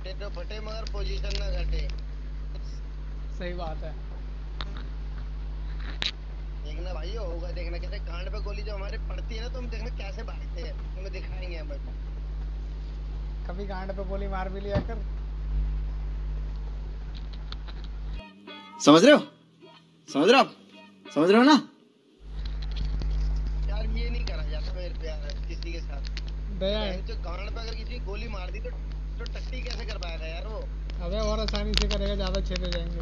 फटे तो फटे मगर पोजीशन ना घटे। सही बात है। देखना भाई होगा, देखना कैसे गांड पे गोली जो हमारे पड़ती है ना, तुम देखना कैसे भागते हैं, तुम्हें दिखाएंगे हम। कभी गांड पे गोली मार भी लिया कर। समझ रहे हो? समझ रहे हो? समझ रहे हो ना? यार ये नहीं करा जाता मेरे प्यार किसी के साथ। जो गांड पे अगर किसी गोली मार दी तो टट्टी कैसे कर पाएगा यार वो। अबे और आसानी से करेगा, ज्यादा छेद हो जाएंगे।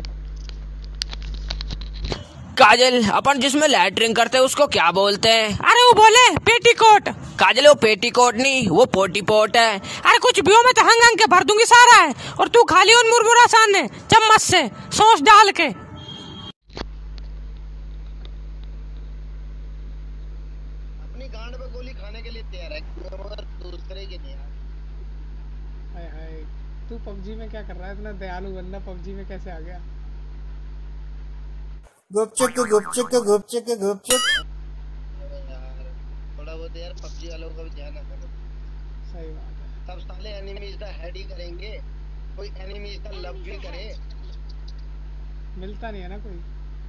काजल, अपन जिसमें लैटरिन करते हैं उसको क्या बोलते हैं? अरे वो बोले पेटीकोट। काजल, वो पेटीकोट नहीं, वो पोटीपोट है। अरे कुछ भी हो, मैं तो हंग हंग के भर दूंगी सारा है, और तू खा लियो उन मुरमुरा सामने चम्मच से सॉस डाल के। अपनी गांड पे गोली खाने के लिए तैयार है, मगर दूसरे की नहीं यार। हाय हाय, तू पबजी में क्या कर रहा है? इतना दयालु बंदा पबजी में कैसे आ गया? गुपचुक गुपचुक गुपचुक गुपचुक। अरे यार थोड़ा बहुत यार पबजी वालों का भी ध्यान रखना पड़ता है। सही बात है। सब साले एनिमीज का हेड ही करेंगे, कोई एनिमीज का लव भी करे। मिलता नहीं है ना कोई।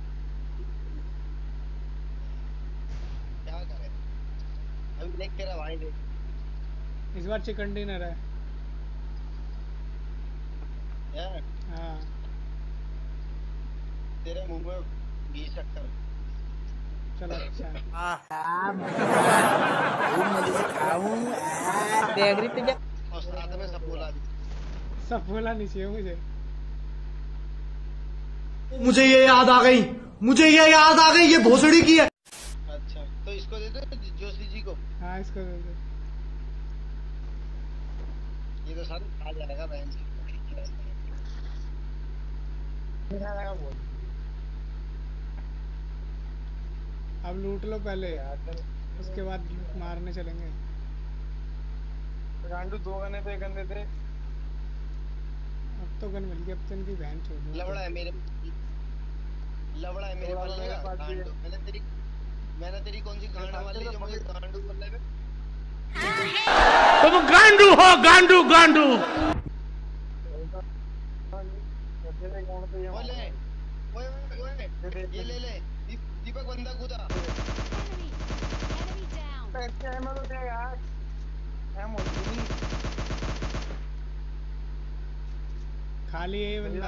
क्या करे, अभी देख तेरा भाई देख। इस बार चिकन डिनर है यार हाँ। तेरे मुंह में 20 शक्कर। चलो अच्छा है। और साथ में सपोला भी। सब बोला नहीं चाहिए मुझे। मुझे ये याद आ गई, मुझे ये याद आ गई, ये भोसड़ी की है। अच्छा तो इसको दे दो जोशी जी को। हाँ इसको दे दे। ये तो सारे खा जाएगा बहन जी। अब लूट लो पहले, उसके बाद मारने चलेंगे। गांडू 2 गने थे, 1 गन दे। अब तो गन मिल गई, अब तो इनकी बहन छोड़ दो। लवड़ा है मेरे पल्ले का गांडू। मैंने तेरी कौन सी गांड वाली जो मुझे गांडू बोल रहे। तुम गांडू हो, गांडू गांडू। ये ले दीपक बंदा कूदा। खाली है ये बंदा।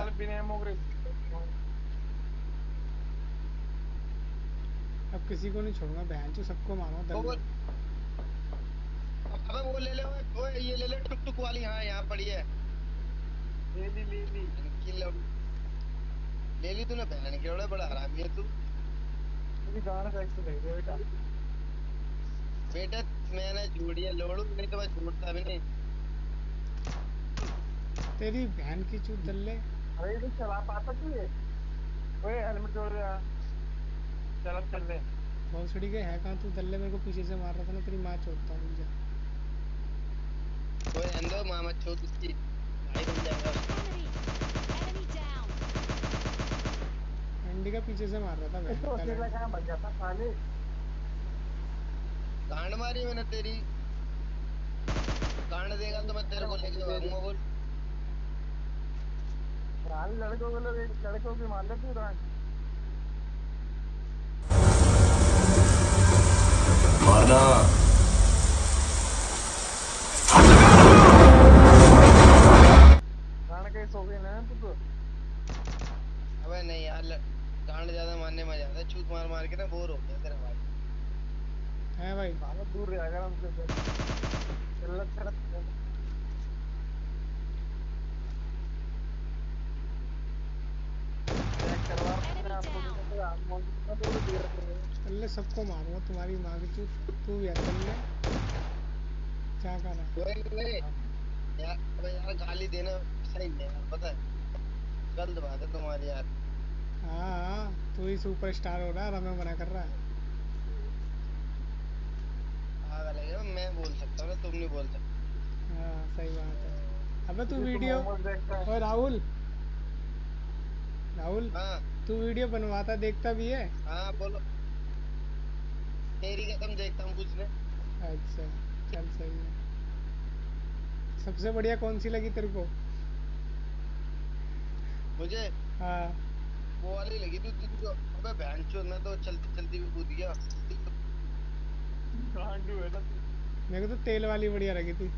अब किसी को नहीं छोड़ूंगा बहन चो, सबको मारो। अबे वो ले ले, ओए ये ले ले टुक टुक वाली। हाँ यहाँ पड़ी है। ले ली तूने बहन के, बड़ा हरामी है तू। बेटा मैंने झूठिया लोड़ू, नहीं तो मैं झूठता भी नहीं। तेरी बहन की चूत दल्ले। अरे तो चला पाता तू ये? ओए हेलमेट जोड़ दे यार, चल ले। भोसड़ी के है कहाँ तू दल्ले? मेरे को पीछे से मार रहा था ना, तेरी माँ चोदता हूँ मुझे। ओए अंदर मामा चोद उसकी भाई बन जाएगा। अंडी का पीछे से मार रहा था बहन का लड़का। कहाँ बच जाता साले। गांड मारी मैंने तेरी। गांड देगा तो मैं तेरे को लेके भागूंगा। बोल लड़कों की मान ले तू गांड। मारना गांड के सो गए ना तू तो। अबे नहीं यार, गांड ज्यादा मारने में ज्यादा चूत मार मार के ना बोर हो गया तेरा भाई। है भाई दूर रहेगा हमसे। दल्ले सबको मारूंगा, तुम्हारी माँ की चूत। तू भी है दल्ले, क्या कर रहा है? यार गाली देना सही नहीं यार, पता है गलत बात है तुम्हारी यार। हाँ तू ही सुपरस्टार हो रहा है, हमें मना कर रहा है। पागल है, मैं बोल सकता हूँ ना, तुम नहीं बोल सकते। हाँ सही बात है। अबे तू वीडियो, और राहुल हाँ तू वीडियो बनवाता देखता भी है? हाँ बोलो। तेरी कसम देखता हूँ कुछ ने। अच्छा चल सही है। सबसे बढ़िया कौन सी लगी तेरे को? मुझे हाँ वो वाली लगी थी तुझको। अबे भैंचोद, मैं तो चलती चलती भी कूद गया। गांडू है ना तू। मेरे को तो तेल वाली बढ़िया लगी थी।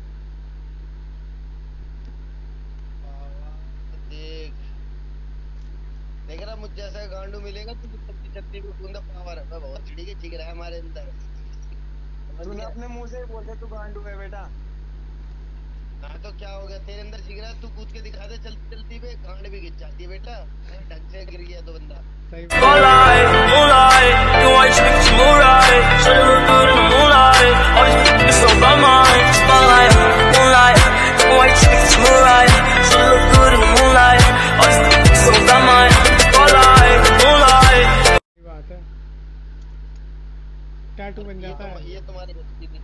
बाबा, देख देख रहा, मुझ जैसा गांडू मिलेगा तुझे चलती चलती भी कूदा पावर। मैं बहुत चिड़ी के जिगर है हमारे अंदर, समझ तूने गया। अपने मुंह से ही बोल दिया तू गांडू है बेटा। हाँ तो क्या हो गया, तेरे अंदर जिगर है, तू कूद के दिखा दे चलती चलती पे, गांड भी खिंच जाती है बेटा, अगर ढंग से गिर गया तो बंदा। सही Moonlight, moonlight, you white chicks, moonlight. So you look good in the moonlight. All these niggas so by mine. Spotlight, moonlight, you white chicks, moonlight. So you look good in the moonlight. All these niggas so by mine. Spotlight, moonlight. बात है, tattoo बन जाता है। ये तुम्हारी बच्ची नहीं।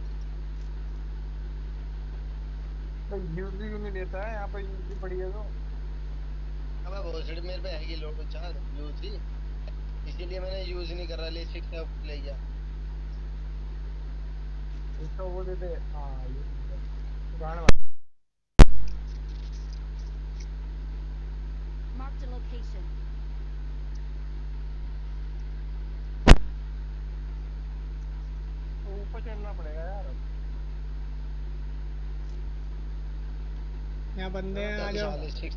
तो यूज भी क्यों नहीं लेता है यहाँ पे, यूज भी पड़ी है तो। अब भोसड़ी मेरे पे है, लोड चार यूज ही, इसीलिए मैंने यूज नहीं कर रहा, ले सिक्स ले गया। इसका वो देते। हाँ ये गांड Marked a location. ऊपर चढ़ना पड़ेगा यार। यहाँ बंदे हैं, आ जाओ। साले सिक्स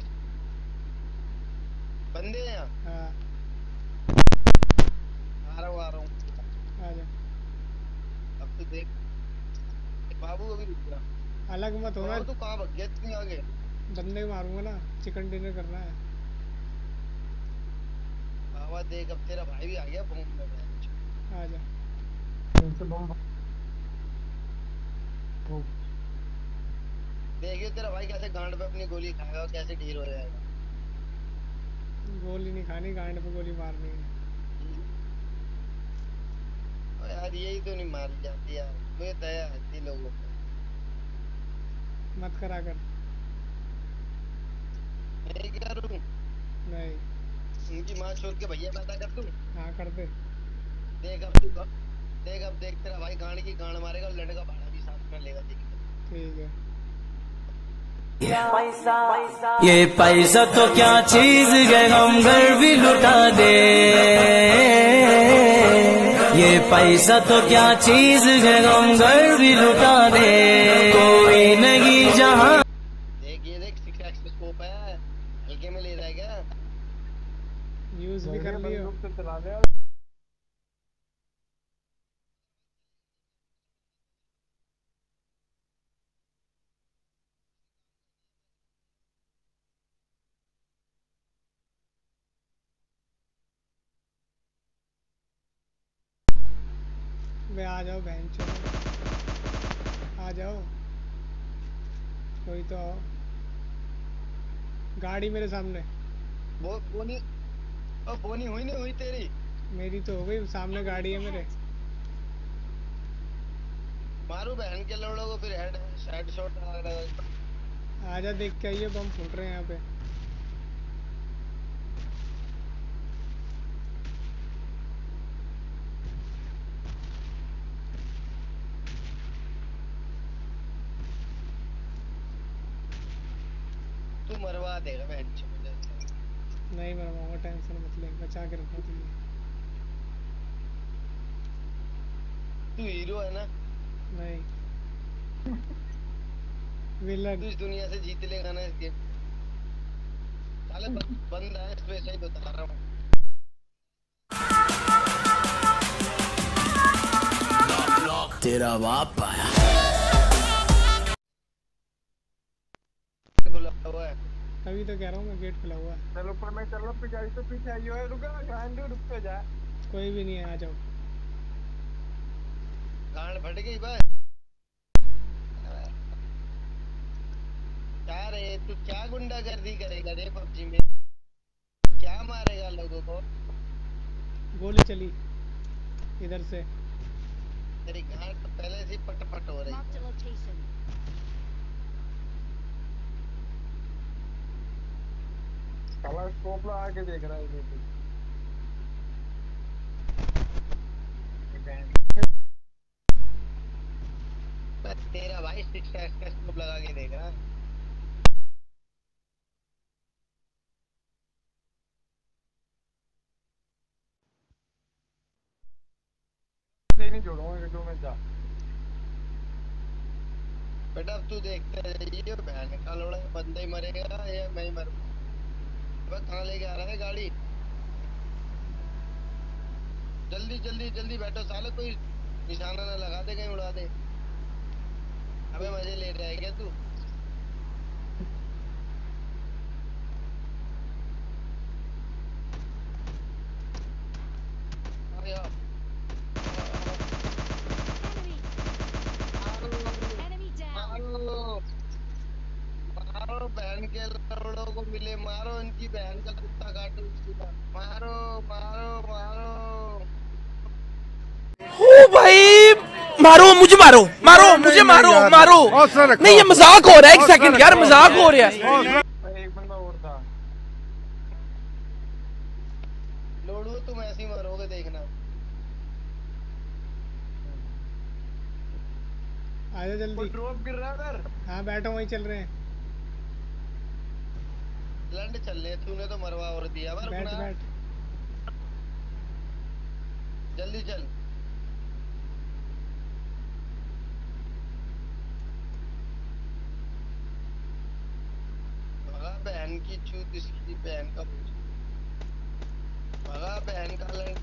बंदे हैं यहाँ। हाँ आ रहा हूँ। आ जाओ। अब तो देख बाबू, अभी रुक जा। अलग मत होना, बाबू तू कहाँ भाग गया इतनी आगे? बंदे को मारूंगा ना, चिकन डिनर करना है। बाबा देख, अब तेरा भाई भी आ गया बूम में। आ जा। इनसे बम। देखियो तेरा भाई कैसे गांड पे अपनी गोली खाएगा और कैसे ढेर हो जाएगा। गोली नहीं खानी, गांड पे गोली मारनी है। और यार यही तो नहीं मारी जाती यार, मुझे दया आती लोगों पे। मत करा कर। मैं क्या करूँ? नहीं। उनकी माँ छोड़ के भैया पैदा कर दूँ? हाँ कर दे। देख अब देख तेरा भाई गांड की गांड मारेगा और लड़का भाड़ा भी साथ में लेगा, देखिए। ठीक है। ये पैसा तो क्या चीज है, हम घर भी लुटा दे। ये पैसा तो क्या चीज है, हम घर भी लुटा दे। कोई नहीं जहाँ। देख ये देख, 6x स्कोप है, हल्के में ले जाएगा। यूज भी कर लियो। बंदूक तो चला दे। वे आ जाओ बहन चो, आ जाओ। कोई तो आओ। गाड़ी मेरे सामने। वो बोनी, और बोनी हुई नहीं हुई तेरी? मेरी तो हो गई, सामने गाड़ी है मेरे। मारू बहन के लोड़ों को, फिर हेड शॉट आ रहा है। आजा, देख के आइए, बम फूट रहे हैं यहाँ पे। तू मरवा देगा बहन चो मुझे। नहीं मरवाऊंगा, टेंशन मत ले, बचा के रखूँ तुझे। तू हीरो है ना? नहीं, विलन। तू इस दुनिया से जीत लेगा ना इस गेम में। साले बंद है, इस वजह से ही बता रहा हूँ। तेरा बाप आया। खुला हुआ है। तभी तो कह रहा हूँ मैं, गेट खुला हुआ है। चलो ऊपर मैं चल रहा हूँ, पिछाड़ी तो पीछे आई हो। रुका गांडू, रुक तो जा। कोई भी नहीं है, आ जाओ। गांड फट गई बस। क्या रे, तू क्या गुंडागर्दी करेगा रे पबजी में? क्या मारेगा लोगों को? गोली चली इधर से। तेरी गांड तो पहले से ही पट पट हो रही Marked a है। location. साला स्कोप लगा के देख रहा है ये तो। बस तेरा भाई 6x का स्कोप लगा के देख रहा है। नहीं छोड़ूंगा गड्ढों में जा। बेटा अब तू देखते रहिए, बहन का लोड़ा बंदा ही मरेगा या मैं ही मरूंगा। अबे कहाँ लेके आ रहा है गाड़ी? जल्दी जल्दी जल्दी बैठो साले, कोई निशाना ना लगा दे, कहीं उड़ा दे। अबे मजे ले रहा है क्या तू? अरे यार, मारो मारो बहन के लौड़ों को मिले, मारो इनकी बहन का कुत्ता काटो इसका। मारो मारो मारो। ओ भाई, मारो मुझे, मारो मारो मुझे, मारो मारो। नहीं, ये मजाक हो रहा है, एक सेकंड यार, मजाक हो रहा है। एक बंदा और था। लोड़ू तुम ऐसे ही मरोगे देखना। आजा वो जल्दी। ड्रॉप गिर रहा है उधर। हाँ बैठो, वहीं चल रहे हैं। लंड चल रहे, तूने तो मरवा और दिया। अब बैठ रुकना, बैठ। जल्दी चल। भगा बहन की चूत, इसकी बहन का भूत। भगा बहन का लंड।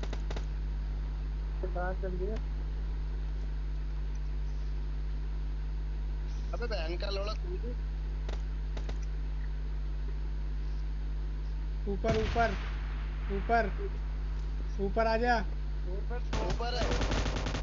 कहाँ चल रही है? अबे बहन का लोड़ा कूद। ऊपर ऊपर ऊपर ऊपर आजा। ऊपर तो ऊपर है।